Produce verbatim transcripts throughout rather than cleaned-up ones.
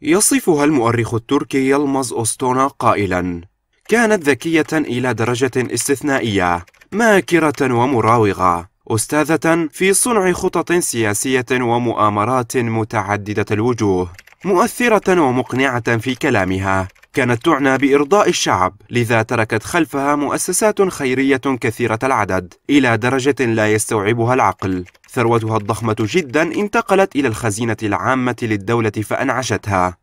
يصفها المؤرخ التركي يلمز أوستونا قائلاً: كانت ذكية إلى درجة استثنائية، ماكرة ومراوغة، أستاذة في صنع خطط سياسية ومؤامرات متعددة الوجوه، مؤثرة ومقنعة في كلامها، كانت تعنى بإرضاء الشعب، لذا تركت خلفها مؤسسات خيرية كثيرة العدد إلى درجة لا يستوعبها العقل. ثروتها الضخمة جدا انتقلت إلى الخزينة العامة للدولة فأنعشتها.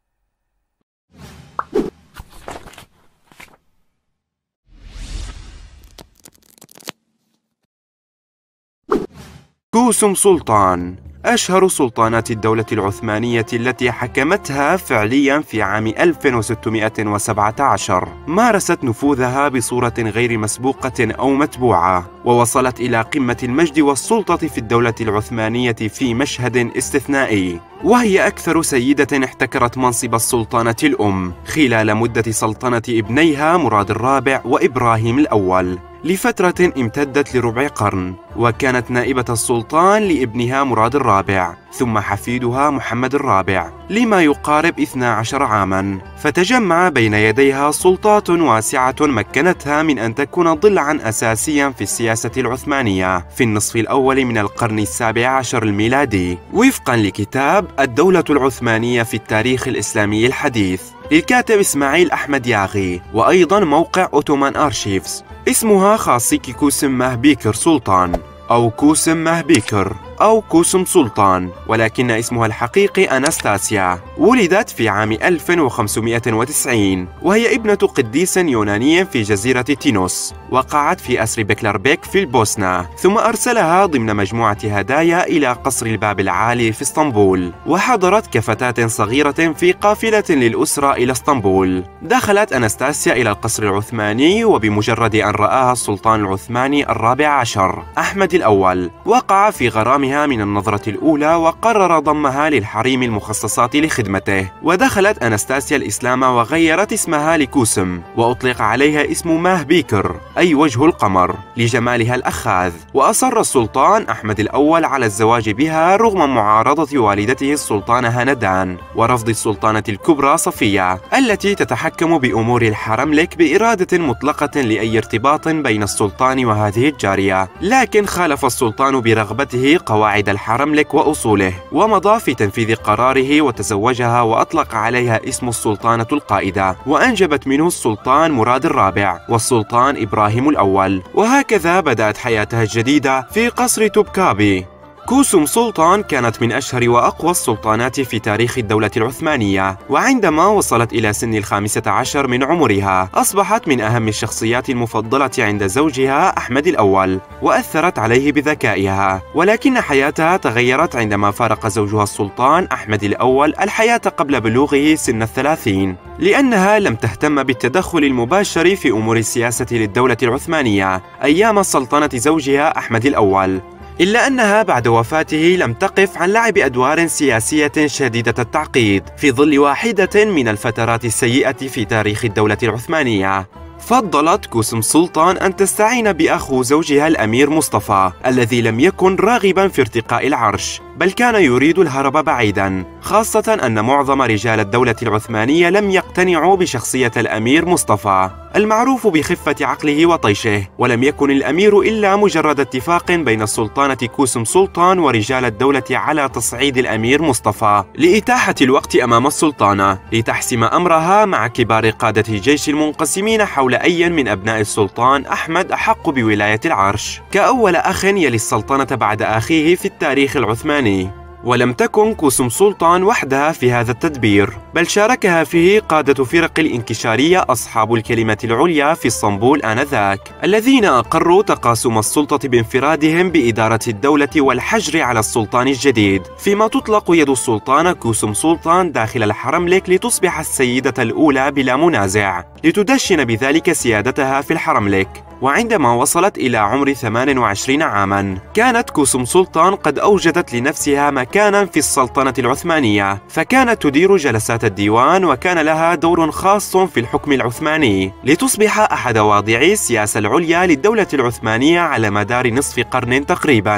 كوسوم سلطان أشهر سلطانات الدولة العثمانية التي حكمتها فعليا في عام ألف وستمائة وسبعة عشر. مارست نفوذها بصورة غير مسبوقة أو متبوعة، ووصلت إلى قمة المجد والسلطة في الدولة العثمانية في مشهد استثنائي، وهي أكثر سيدة احتكرت منصب السلطانة الأم خلال مدة سلطنة ابنيها مراد الرابع وإبراهيم الأول لفترة امتدت لربع قرن، وكانت نائبة السلطان لابنها مراد الرابع ثم حفيدها محمد الرابع لما يقارب اثني عشر عاما، فتجمع بين يديها سلطات واسعة مكنتها من أن تكون ضلعا أساسيا في السياسة العثمانية في النصف الأول من القرن السابع عشر الميلادي، وفقا لكتاب الدولة العثمانية في التاريخ الإسلامي الحديث للكاتب إسماعيل أحمد ياغي، وأيضا موقع أوتومان أرشيفز. اسمها خاصيكي كوسم مهبيكر سلطان أو كوسم مهبيكر أو كوسم سلطان، ولكن اسمها الحقيقي أناستاسيا. ولدت في عام ألف وخمسمائة وتسعين، وهي ابنة قديس يوناني في جزيرة تينوس، وقعت في أسر بكلربيك في البوسنة، ثم أرسلها ضمن مجموعة هدايا إلى قصر الباب العالي في اسطنبول، وحضرت كفتاة صغيرة في قافلة للأسرة إلى اسطنبول. دخلت أناستاسيا إلى القصر العثماني، وبمجرد أن رآها السلطان العثماني الرابع عشر أحمد الأول وقع في غرامها من النظرة الأولى، وقرر ضمها للحريم المخصصات لخدمته. ودخلت أناستاسيا الإسلام وغيرت اسمها لكوسم، وأطلق عليها اسم مهبيكر أي وجه القمر لجمالها الأخاذ. وأصر السلطان أحمد الأول على الزواج بها رغم معارضة والدته السلطانة هندان ورفض السلطانة الكبرى صفية التي تتحكم بأمور الحرملك بإرادة مطلقة لأي ارتباط بين السلطان وهذه الجارية، لكن خالف السلطان برغبته قواعد الحرملك وأصوله، ومضى في تنفيذ قراره وتزوجها، وأطلق عليها اسم السلطانة القائدة، وأنجبت منه السلطان مراد الرابع والسلطان إبراهيم الأول. وهكذا بدأت حياتها الجديدة في قصر توبكابي. كوسوم سلطان كانت من أشهر وأقوى السلطانات في تاريخ الدولة العثمانية، وعندما وصلت إلى سن الخامسة عشر من عمرها أصبحت من أهم الشخصيات المفضلة عند زوجها أحمد الأول، وأثرت عليه بذكائها. ولكن حياتها تغيرت عندما فارق زوجها السلطان أحمد الأول الحياة قبل بلوغه سن الثلاثين، لأنها لم تهتم بالتدخل المباشر في أمور السياسة للدولة العثمانية أيام سلطنة زوجها أحمد الأول، إلا أنها بعد وفاته لم تقف عن لعب أدوار سياسية شديدة التعقيد في ظل واحدة من الفترات السيئة في تاريخ الدولة العثمانية. فضلت كوسوم سلطان أن تستعين بأخو زوجها الأمير مصطفى الذي لم يكن راغبا في ارتقاء العرش، بل كان يريد الهرب بعيدا، خاصة أن معظم رجال الدولة العثمانية لم يقتنعوا بشخصية الأمير مصطفى المعروف بخفة عقله وطيشه. ولم يكن الأمير إلا مجرد اتفاق بين السلطانة كوسوم سلطان ورجال الدولة على تصعيد الأمير مصطفى لإتاحة الوقت أمام السلطانة لتحسم أمرها مع كبار قادة الجيش المنقسمين حول أي من أبناء السلطان أحمد أحق بولاية العرش كأول أخ يلي السلطنة بعد أخيه في التاريخ العثماني. ولم تكن كوسوم سلطان وحدها في هذا التدبير، بل شاركها فيه قادة فرق الانكشارية أصحاب الكلمة العليا في اسطنبول آنذاك، الذين أقروا تقاسم السلطة بانفرادهم بإدارة الدولة والحجر على السلطان الجديد، فيما تطلق يد السلطانة كوسوم سلطان داخل الحرملك لتصبح السيدة الأولى بلا منازع، لتدشن بذلك سيادتها في الحرملك. وعندما وصلت إلى عمر ثمان وعشرين عاما كانت كوسوم سلطان قد أوجدت لنفسها مكانا في السلطنة العثمانية، فكانت تدير جلسات الديوان، وكان لها دور خاص في الحكم العثماني، لتصبح أحد واضعي السياسة العليا للدولة العثمانية على مدار نصف قرن تقريبا.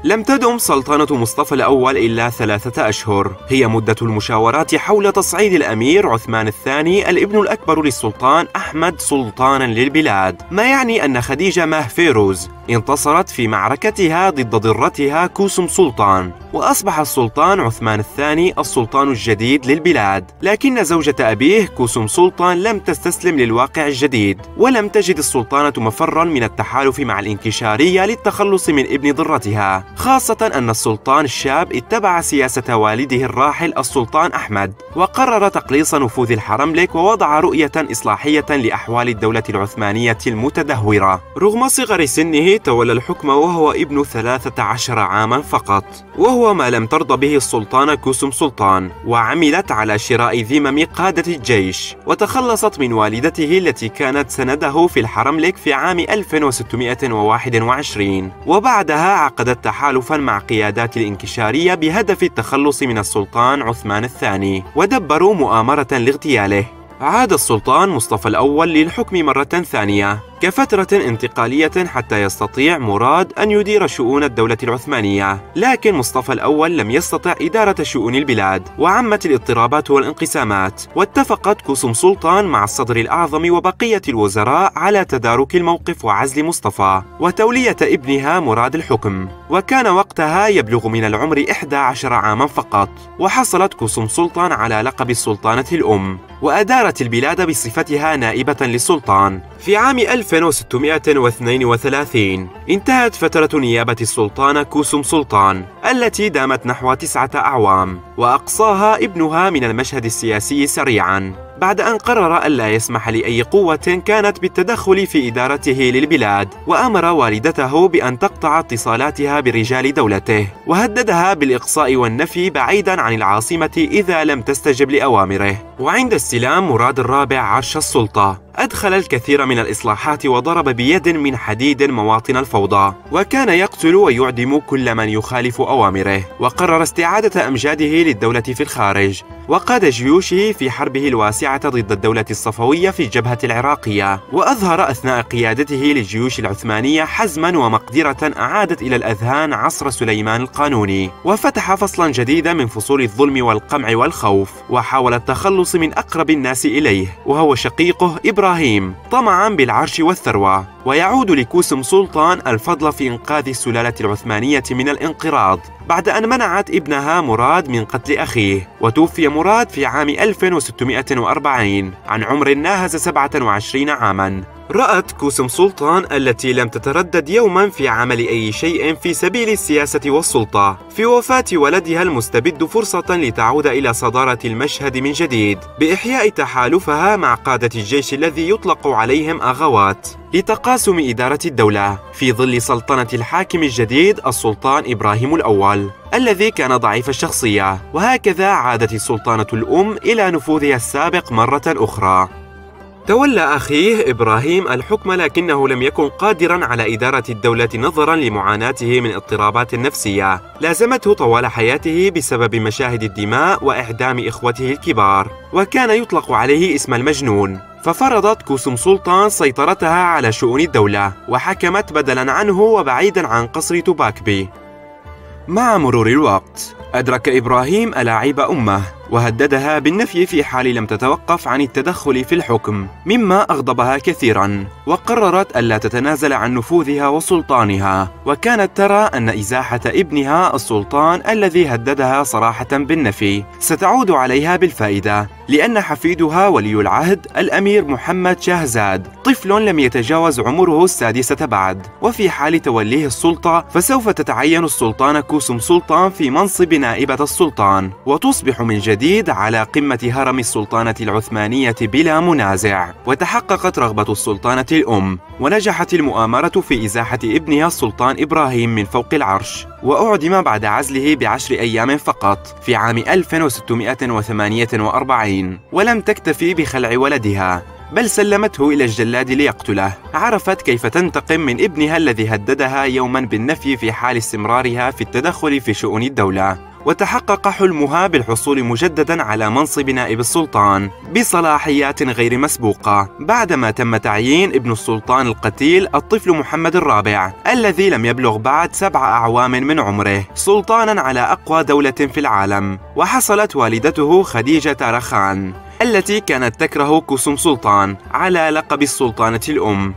لم تدم سلطنة مصطفى الأول إلا ثلاثة أشهر، هي مدة المشاورات حول تصعيد الأمير عثمان الثاني الابن الأكبر للسلطان أحمد سلطانا للبلاد، ما يعني أن خديجة ماه فيروز انتصرت في معركتها ضد ضرتها كوسوم سلطان، وأصبح السلطان عثمان الثاني السلطان الجديد للبلاد. لكن زوجة أبيه كوسوم سلطان لم تستسلم للواقع الجديد، ولم تجد السلطانة مفرا من التحالف مع الإنكشارية للتخلص من ابن ضرتها، خاصة أن السلطان الشاب اتبع سياسة والده الراحل السلطان أحمد، وقرر تقليص نفوذ الحرملك ووضع رؤية إصلاحية لأحوال الدولة العثمانية المتدهورة. رغم صغر سنه تولى الحكم وهو ابن ثلاثة عشر عاما فقط، وهو ما لم ترضى به السلطانة كوسوم سلطان، وعملت على شراء ذمم قادة الجيش، وتخلصت من والدته التي كانت سنده في الحرملك في عام ألف وستمائة وواحد وعشرين، وبعدها عقدت تحالفا مع قيادات الإنكشارية بهدف التخلص من السلطان عثمان الثاني، ودبروا مؤامرة لاغتياله. عاد السلطان مصطفى الأول للحكم مرة ثانية كفترة انتقالية حتى يستطيع مراد أن يدير شؤون الدولة العثمانية، لكن مصطفى الأول لم يستطع إدارة شؤون البلاد، وعمت الاضطرابات والانقسامات، واتفقت كوسوم سلطان مع الصدر الأعظم وبقية الوزراء على تدارك الموقف وعزل مصطفى وتولية ابنها مراد الحكم، وكان وقتها يبلغ من العمر إحدى عشر عاما فقط. وحصلت كوسوم سلطان على لقب السلطانة الأم، وأدارت البلاد بصفتها نائبة للسلطان. في عام ألف وستمائة واثنين وثلاثين انتهت فترة نيابة السلطانة كوسوم سلطان التي دامت نحو تسعة أعوام، وأقصاها ابنها من المشهد السياسي سريعا بعد أن قرر ألا يسمح لأي قوة كانت بالتدخل في إدارته للبلاد، وأمر والدته بأن تقطع اتصالاتها برجال دولته، وهددها بالإقصاء والنفي بعيدا عن العاصمة إذا لم تستجب لأوامره. وعند استلام مراد الرابع عرش السلطة أدخل الكثير من الإصلاحات وضرب بيد من حديد مواطن الفوضى، وكان يقتل ويعدم كل من يخالف أوامره، وقرر استعادة أمجاده للدولة في الخارج، وقاد جيوشه في حربه الواسعة ضد الدولة الصفوية في الجبهة العراقية، وأظهر أثناء قيادته للجيوش العثمانية حزما ومقدرة أعادت إلى الأذهان عصر سليمان القانوني، وفتح فصلا جديدا من فصول الظلم والقمع والخوف، وحاول التخلص من أقرب الناس إليه وهو شقيقه إبراهيم طمعا بالعرش والثروة. ويعود لكوسوم سلطان الفضل في إنقاذ السلالة العثمانية من الانقراض بعد أن منعت ابنها مراد من قتل أخيه، وتوفي مراد في عام ألف وستمائة وأربعين عن عمر ناهز سبعة وعشرين عاما. رأت كوسوم سلطان التي لم تتردد يوما في عمل أي شيء في سبيل السياسة والسلطة في وفاة ولدها المستبد فرصة لتعود إلى صدارة المشهد من جديد بإحياء تحالفها مع قادة الجيش الذي يطلق عليهم أغوات لتقاسم إدارة الدولة في ظل سلطنة الحاكم الجديد السلطان إبراهيم الأول الذي كان ضعيف الشخصية. وهكذا عادت السلطانة الأم إلى نفوذها السابق مرة أخرى. تولى أخيه إبراهيم الحكم، لكنه لم يكن قادرا على إدارة الدولة نظرا لمعاناته من اضطرابات نفسية لازمته طوال حياته بسبب مشاهد الدماء وإعدام إخوته الكبار، وكان يطلق عليه اسم المجنون. ففرضت كوسوم سلطان سيطرتها على شؤون الدولة وحكمت بدلا عنه وبعيدا عن قصر توباكبي. مع مرور الوقت أدرك إبراهيم ألاعيب أمه وهددها بالنفي في حال لم تتوقف عن التدخل في الحكم، مما أغضبها كثيرا، وقررت ألا تتنازل عن نفوذها وسلطانها، وكانت ترى أن إزاحة ابنها السلطان الذي هددها صراحة بالنفي ستعود عليها بالفائدة، لأن حفيدها ولي العهد الأمير محمد شاهزاد طفل لم يتجاوز عمره السادسة بعد، وفي حال توليه السلطة فسوف تتعين السلطانة كوسوم سلطان في منصب نائبة السلطان، وتصبح من جديد على قمة هرم السلطانة العثمانية بلا منازع. وتحققت رغبة السلطانة الأم، ونجحت المؤامرة في إزاحة ابنها السلطان إبراهيم من فوق العرش، وأعدم بعد عزله بعشر أيام فقط في عام ألف وستمائة وثمانية وأربعين. ولم تكتفي بخلع ولدها، بل سلمته إلى الجلاد ليقتله. عرفت كيف تنتقم من ابنها الذي هددها يوما بالنفي في حال استمرارها في التدخل في شؤون الدولة، وتحقق حلمها بالحصول مجددا على منصب نائب السلطان بصلاحيات غير مسبوقة، بعدما تم تعيين ابن السلطان القتيل الطفل محمد الرابع الذي لم يبلغ بعد سبع أعوام من عمره سلطانا على أقوى دولة في العالم. وحصلت والدته خديجة رخان التي كانت تكره كسوم سلطان على لقب السلطانة الأم.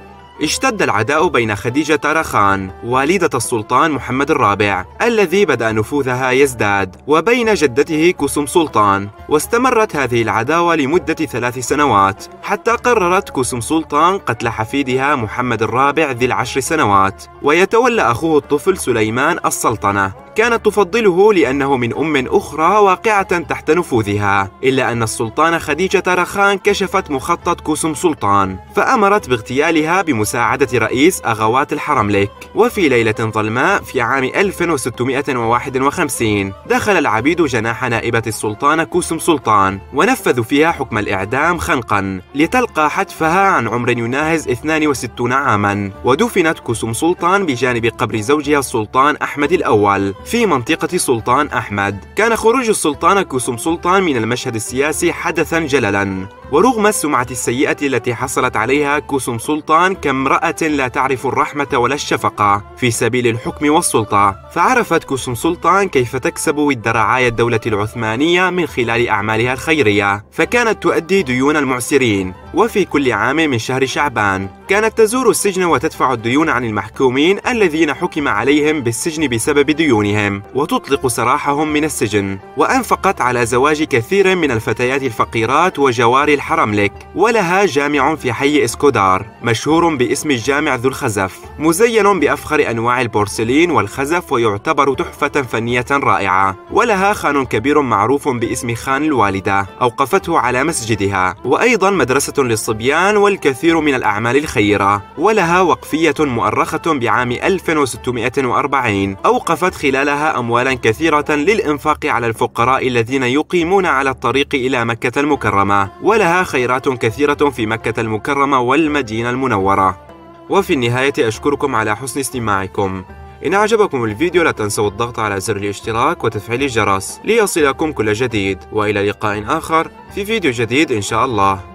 اشتد العداء بين خديجة رخان والدة السلطان محمد الرابع الذي بدأ نفوذها يزداد وبين جدته كسوم سلطان، واستمرت هذه العداوة لمدة ثلاث سنوات حتى قررت كسوم سلطان قتل حفيدها محمد الرابع ذي العشر سنوات ويتولى أخوه الطفل سليمان السلطنة. كانت تفضله لأنه من أم أخرى واقعة تحت نفوذها، إلا أن السلطانة خديجة رخان كشفت مخطط كسوم سلطان فأمرت باغتيالها بمساعدة رئيس أغوات الحرملك. وفي ليلة ظلماء في عام ألف وستمائة وواحد وخمسين دخل العبيد جناح نائبة السلطانة كسوم سلطان ونفذوا فيها حكم الإعدام خنقا لتلقى حتفها عن عمر يناهز اثنين وستين عاما. ودفنت كسوم سلطان بجانب قبر زوجها السلطان أحمد الأول في منطقة سلطان أحمد. كان خروج السلطانة كسوم سلطان من المشهد السياسي حدثا جللا، ورغم السمعة السيئة التي حصلت عليها كسوم سلطان كامرأة لا تعرف الرحمة ولا الشفقة في سبيل الحكم والسلطة، فعرفت كسوم سلطان كيف تكسب ود رعايا الدولة العثمانية من خلال أعمالها الخيرية، فكانت تؤدي ديون المعسرين. وفي كل عام من شهر شعبان كانت تزور السجن وتدفع الديون عن المحكومين الذين حكم عليهم بالسجن بسبب ديونهم وتطلق سراحهم من السجن. وأنفقت على زواج كثير من الفتيات الفقيرات وجواري الحرملك، ولها جامع في حي اسكودار مشهور باسم الجامع ذو الخزف مزين بأفخر أنواع البورسلين والخزف ويعتبر تحفة فنية رائعة. ولها خان كبير معروف باسم خان الوالدة أوقفته على مسجدها، وأيضا مدرسة للصبيان والكثير من الأعمال الخيرة. ولها وقفية مؤرخة بعام ألف وستمائة وأربعين أوقفت خلالها أموالا كثيرة للإنفاق على الفقراء الذين يقيمون على الطريق إلى مكة المكرمة. ولها خيرات كثيرة في مكة المكرمة والمدينة المنورة. وفي النهاية أشكركم على حسن استماعكم. إن أعجبكم الفيديو لا تنسوا الضغط على زر الاشتراك وتفعيل الجرس ليصلكم كل جديد، وإلى لقاء آخر في فيديو جديد إن شاء الله.